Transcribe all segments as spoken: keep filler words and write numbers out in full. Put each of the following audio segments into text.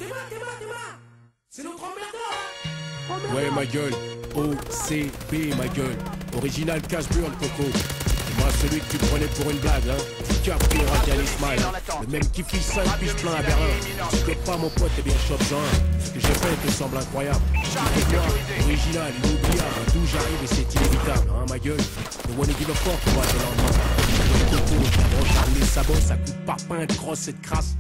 C'est notre emmerdeur. Ouais ma gueule, O C B ma gueule, original cash burn coco. C'est moi celui que tu prenais pour une blague hein. Capri Radial Ismail, le même qui fiche cinq piges plein à Berlin. Tu fais pas mon pote, t'es bien chop genre. Ce que j'ai fait te semble incroyable. C'est moi, original, inoubliable, d'où j'arrive et c'est inévitable hein ma gueule. Le one give a fuck pour le lendemain. Le coco, ta broche, les sabots, ça coupe pas pain, grosse cette crasse.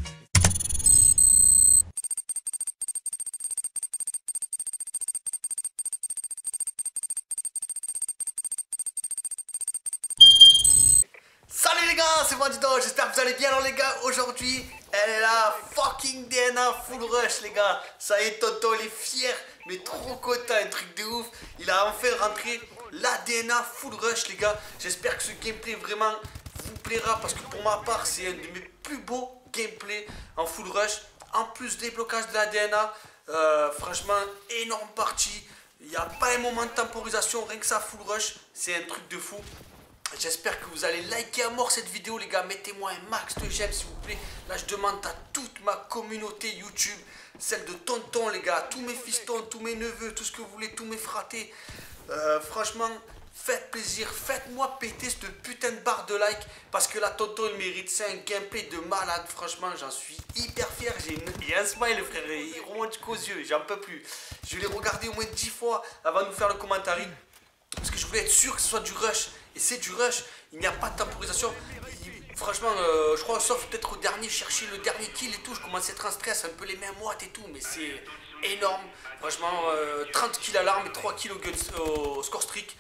Salut les gars, c'est Bandito, j'espère que vous allez bien. Alors les gars, aujourd'hui, elle est là, fucking D N A full rush les gars. Ça y est, Tonton, il est fier, mais trop content, un truc de ouf. Il a enfin rentré la D N A full rush les gars. J'espère que ce gameplay vraiment vous plaira parce que pour ma part, c'est un de mes plus beaux gameplays en full rush. En plus des blocages de la D N A, euh, franchement, énorme partie. Il n'y a pas un moment de temporisation, rien que ça full rush, c'est un truc de fou. J'espère que vous allez liker à mort cette vidéo les gars, mettez-moi un max de j'aime s'il vous plaît. Là je demande à toute ma communauté YouTube, celle de Tonton les gars, tous mes fistons, tous mes neveux, tout ce que vous voulez, tous mes fratés. euh, Franchement, faites plaisir, faites-moi péter cette putain de barre de like. Parce que là Tonton il mérite, c'est un gameplay de malade. Franchement j'en suis hyper fier, j'ai une... un smile frère, il remonte jusqu'aux yeux, j'en peux plus. Je l'ai regardé au moins dix fois avant de nous faire le commentaire. Parce que je voulais être sûr que ce soit du rush. Et c'est du rush, il n'y a pas de temporisation. Il, franchement, euh, je crois, sauf peut-être au dernier, chercher le dernier kill et tout. Je commençais à être en stress, un peu les mains moites et tout. Mais c'est énorme. Franchement, euh, trente kills à l'arme et trois kills au, gun, au score streak.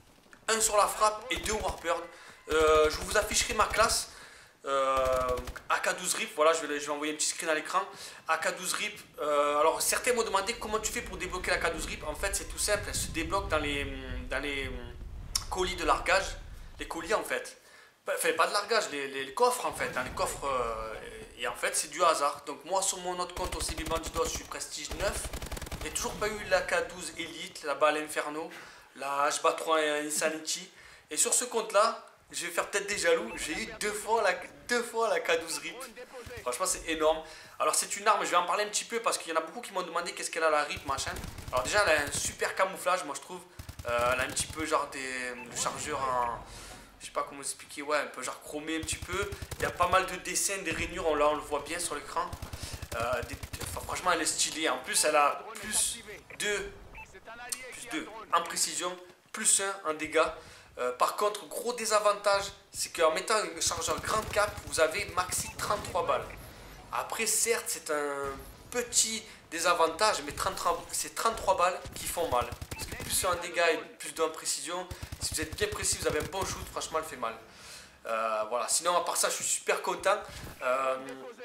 un sur la frappe et deux au Warbird. Euh, je vous afficherai ma classe. Euh, A K douze R I P, voilà, je vais, je vais envoyer un petit screen à l'écran. A K douze R I P, euh, alors certains m'ont demandé comment tu fais pour débloquer la A K douze R I P. En fait, c'est tout simple, elle se débloque dans les, dans les colis de largage. Les colis en fait, enfin pas de largage, les, les, les coffres en fait, hein, les coffres. Euh, et en fait, c'est du hasard. Donc, moi sur mon autre compte au C B Bandito, je suis prestige neuf. J'ai toujours pas eu la A K douze Elite, la balle Inferno, la H B A trois Insanity. Et sur ce compte là, je vais faire peut-être des jaloux, j'ai eu deux fois la, deux fois la A K douze R I P. Franchement c'est énorme. Alors c'est une arme, je vais en parler un petit peu parce qu'il y en a beaucoup qui m'ont demandé qu'est-ce qu'elle a la R I P machin. Alors déjà elle a un super camouflage moi je trouve. Euh, elle a un petit peu genre des chargeurs en... Je sais pas comment expliquer, ouais un peu genre chromé un petit peu. Il y a pas mal de dessins, des rainures, on, là on le voit bien sur l'écran. Euh, des... enfin, franchement elle est stylée. En plus elle a plus deux, plus deux en précision, plus un en dégâts. Euh, par contre, gros désavantage, c'est qu'en mettant un chargeur grande cap, vous avez maxi trente-trois balles. Après, certes, c'est un petit désavantage, mais c'est trente-trois balles qui font mal. Parce que plus un dégât et plus d'un précision, si vous êtes bien précis, vous avez un bon shoot, franchement, elle fait mal. Euh, voilà. Sinon, à part ça, je suis super content. Euh,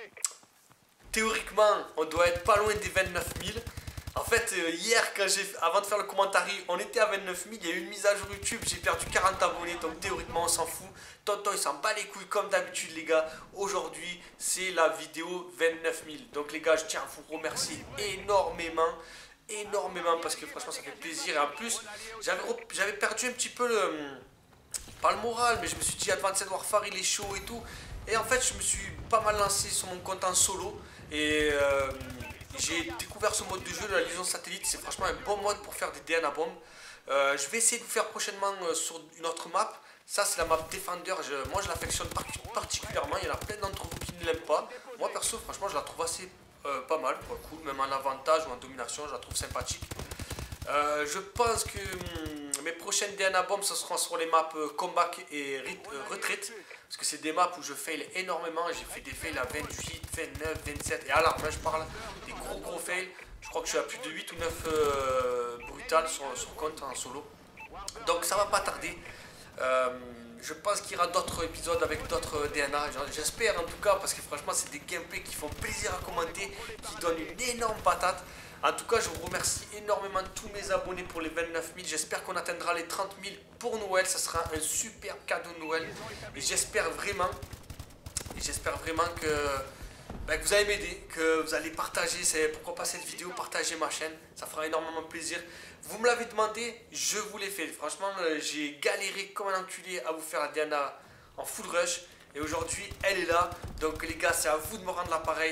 théoriquement, on doit être pas loin des vingt-neuf mille. En fait, euh, hier, quand j'ai, avant de faire le commentaire, on était à vingt-neuf mille, il y a eu une mise à jour YouTube, j'ai perdu quarante abonnés, donc théoriquement on s'en fout. Tonton il s'en bat les couilles comme d'habitude les gars. Aujourd'hui, c'est la vidéo vingt-neuf mille. Donc les gars, je tiens à vous remercier énormément, énormément, parce que franchement ça fait plaisir. Et en plus, j'avais perdu un petit peu le, pas le moral, mais je me suis dit Advanced Warfare il est chaud et tout. Et en fait, je me suis pas mal lancé sur mon compte en solo. Et... Euh, j'ai découvert ce mode de jeu de la liaison satellite, c'est franchement un bon mode pour faire des D N A bombes. Euh, je vais essayer de vous faire prochainement euh, sur une autre map. Ça c'est la map Defender, je, moi je l'affectionne particulièrement, il y en a plein d'entre vous qui ne l'aiment pas. Moi perso franchement je la trouve assez euh, pas mal, quoi, cool, même en avantage ou en domination, je la trouve sympathique. Euh, je pense que hum, mes prochaines D N A bombes ce seront sur les maps euh, combat et euh, retraite. Parce que c'est des maps où je fail énormément. J'ai fait des fails à vingt-huit, vingt-neuf, vingt-sept et à l'arme, je parle des gros gros fails. Je crois que je suis à plus de huit ou neuf euh, brutales sur, sur compte en solo. Donc ça va pas tarder. Euh, je pense qu'il y aura d'autres épisodes avec d'autres D N A. J'espère en tout cas parce que franchement c'est des gameplays qui font plaisir à commenter, qui donnent une énorme patate. En tout cas, je vous remercie énormément tous mes abonnés pour les vingt-neuf mille. J'espère qu'on atteindra les trente mille pour Noël. Ça sera un super cadeau de Noël. Et j'espère vraiment, et j'espère vraiment que, ben, que vous allez m'aider, que vous allez partager, pourquoi pas cette vidéo, partager ma chaîne. Ça fera énormément plaisir. Vous me l'avez demandé, je vous l'ai fait. Franchement, j'ai galéré comme un enculé à vous faire la D N A en full rush. Et aujourd'hui, elle est là. Donc les gars, c'est à vous de me rendre l'appareil.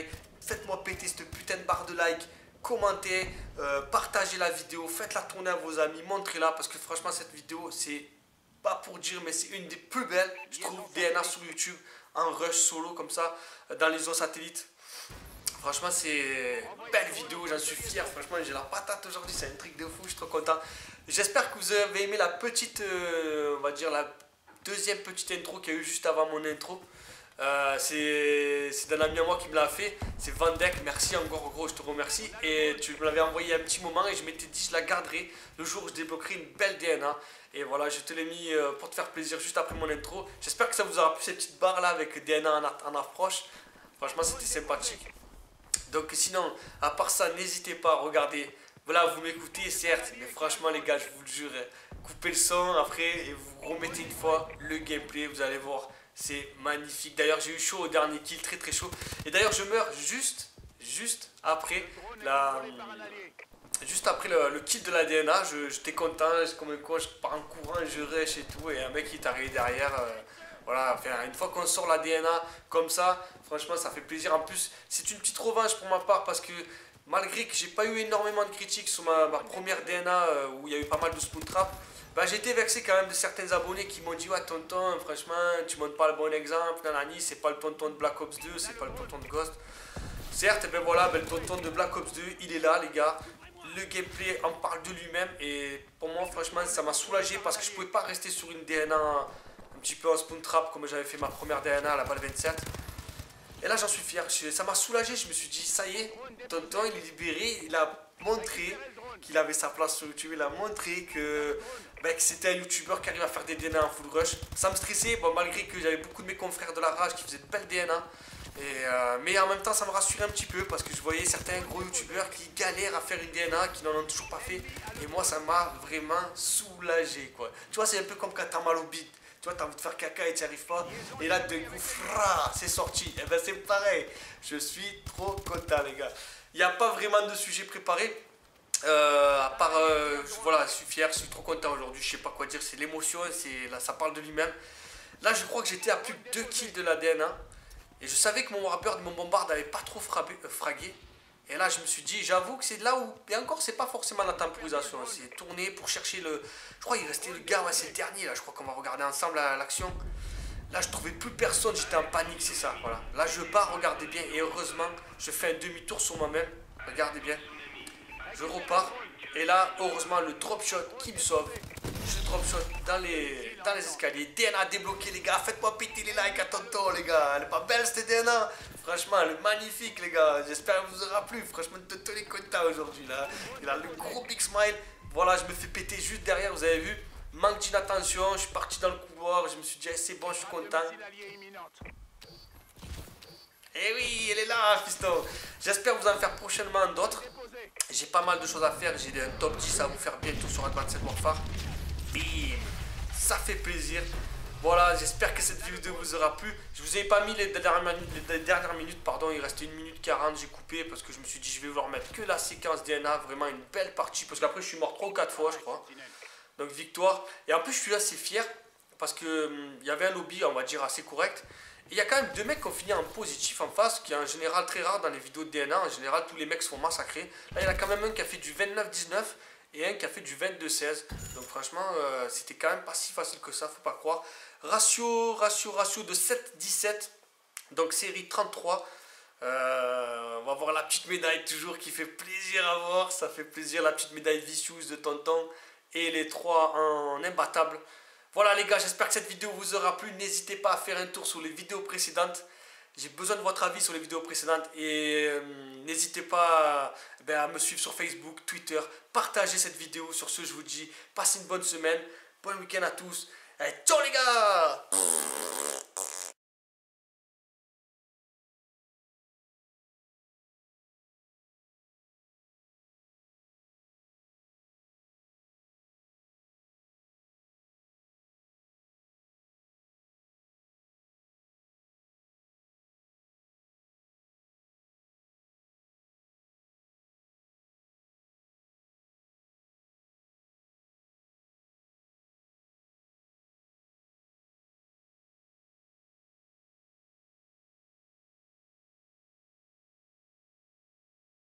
faites-moi péter cette putain de barre de like, commentez, euh, partagez la vidéo, faites-la tourner à vos amis, montrez-la parce que franchement cette vidéo c'est pas pour dire mais c'est une des plus belles, je trouve, D N A sur YouTube, en rush solo comme ça, dans les zones satellites. Franchement c'est une belle vidéo, j'en suis fier, franchement j'ai la patate aujourd'hui, c'est un truc de fou, je suis trop content. J'espère que vous avez aimé la petite, euh, on va dire la deuxième petite intro qu'il y a eu juste avant mon intro. Euh, c'est d'un ami à moi qui me l'a fait, c'est Vandek, merci encore gros, je te remercie. Et tu me l'avais envoyé un petit moment et je m'étais dit je la garderai le jour où je débloquerai une belle D N A. Et voilà, je te l'ai mis euh, pour te faire plaisir juste après mon intro. J'espère que ça vous aura plu ces petites barres là avec D N A en, en approche. Franchement c'était sympathique. Donc sinon, à part ça, n'hésitez pas à regarder. Voilà, vous m'écoutez certes, mais franchement les gars, je vous le jure, coupez le son après et vous remettez une fois le gameplay, vous allez voir. C'est magnifique. D'ailleurs, j'ai eu chaud au dernier kill, très très chaud. Et d'ailleurs, je meurs juste, juste après la, juste après le, le kill de la D N A. J'étais content, comme un con, je pars en courant, je rush et tout. Et un mec qui est arrivé derrière. Euh, voilà, enfin, une fois qu'on sort la D N A comme ça, franchement, ça fait plaisir. En plus, c'est une petite revanche pour ma part parce que malgré que j'ai pas eu énormément de critiques sur ma, ma première D N A euh, où il y a eu pas mal de spawn trap. Bah, j'ai été vexé quand même de certains abonnés qui m'ont dit ouais tonton franchement tu montres pas le bon exemple, nanani, c'est pas le tonton de Black Ops deux, c'est pas le tonton de Ghost. Certes, ben voilà, ben, le tonton de Black Ops deux il est là les gars, le gameplay en parle de lui-même et pour moi franchement ça m'a soulagé parce que je pouvais pas rester sur une D N A un petit peu en spawn trap comme j'avais fait ma première D N A à la balle vingt-sept. Et là j'en suis fier, je, ça m'a soulagé, je me suis dit ça y est, tonton il est libéré, il a montré qu'il avait sa place sur YouTube, il a montré que, ben, que c'était un youtubeur qui arrive à faire des D N A en full rush. Ça me stressait, bon, malgré que j'avais beaucoup de mes confrères de la rage qui faisaient de belles D N A. Et, euh, mais en même temps ça me rassurait un petit peu parce que je voyais certains gros youtubeurs qui galèrent à faire une D N A, qui n'en ont toujours pas fait. Et moi ça m'a vraiment soulagé quoi. Tu vois c'est un peu comme quand t'as mal au bide. Tu vois, t'as envie de faire caca et tu n'y arrives pas. Et là, de coup, c'est sorti. Et ben c'est pareil. Je suis trop content, les gars. Il n'y a pas vraiment de sujet préparé. Euh, à part, euh, voilà, je suis fier, je suis trop content aujourd'hui. Je sais pas quoi dire, c'est l'émotion. Là, ça parle de lui-même. Là, je crois que j'étais à plus de deux kills de la D N A. Et je savais que mon Warbird, mon Bombard n'avait pas trop frappé, euh, fragué. Et là, je me suis dit, j'avoue que c'est là où... Et encore, c'est pas forcément la temporisation. C'est tourner pour chercher le... Je crois qu'il restait le gars, ouais, c'est le dernier. Là, je crois qu'on va regarder ensemble l'action. Là, je trouvais plus personne. J'étais en panique, c'est ça. Voilà. Là, je pars, regardez bien. Et heureusement, je fais un demi-tour sur moi-même. Regardez bien. Je repars. Et là, heureusement, le drop shot qui me sauve. Je drop shot dans les, dans les escaliers. D N A débloqué, les gars. Faites-moi péter les likes à tonton, les gars. Elle est pas belle, cette D N A. Franchement, elle est magnifique, les gars. J'espère que vous aura plu. Franchement, tonton est content aujourd'hui, là. Il a le gros big smile. Voilà, je me fais péter juste derrière, vous avez vu. Manque d'inattention. Je suis parti dans le couloir. Je me suis dit, eh, c'est bon, je suis content. Eh oui, elle est là, fiston. J'espère vous en faire prochainement d'autres. J'ai pas mal de choses à faire. J'ai un top dix à vous faire bientôt sur Advanced Warfare. Bim, ça fait plaisir. Voilà, j'espère que cette vidéo vous aura plu. Je vous ai pas mis les dernières minutes, les dernières minutes pardon, il restait une minute quarante, j'ai coupé parce que je me suis dit je vais vous remettre que la séquence D N A, vraiment une belle partie, parce qu'après je suis mort trois ou quatre fois je crois. Donc victoire. Et en plus je suis assez fier parce que hum, il y avait un lobby on va dire assez correct. Et il y a quand même deux mecs qui ont fini en positif en face, qui est en général très rare dans les vidéos de D N A. En général tous les mecs se font massacrer. Là il y en a quand même un qui a fait du vingt-neuf dix-neuf. Et un qui a fait du vingt-deux seize. Donc franchement, euh, c'était quand même pas si facile que ça, faut pas croire. Ratio, ratio, ratio de sept dix-sept. Donc série trente-trois. Euh, on va voir la petite médaille toujours qui fait plaisir à voir. Ça fait plaisir, la petite médaille Vicious de tonton. Et les trois en imbattable. Voilà les gars, j'espère que cette vidéo vous aura plu. N'hésitez pas à faire un tour sur les vidéos précédentes. J'ai besoin de votre avis sur les vidéos précédentes et euh, n'hésitez pas ben, à me suivre sur Facebook, Twitter, partagez cette vidéo. Sur ce, je vous dis, passez une bonne semaine, bon week-end à tous. Et ciao les gars!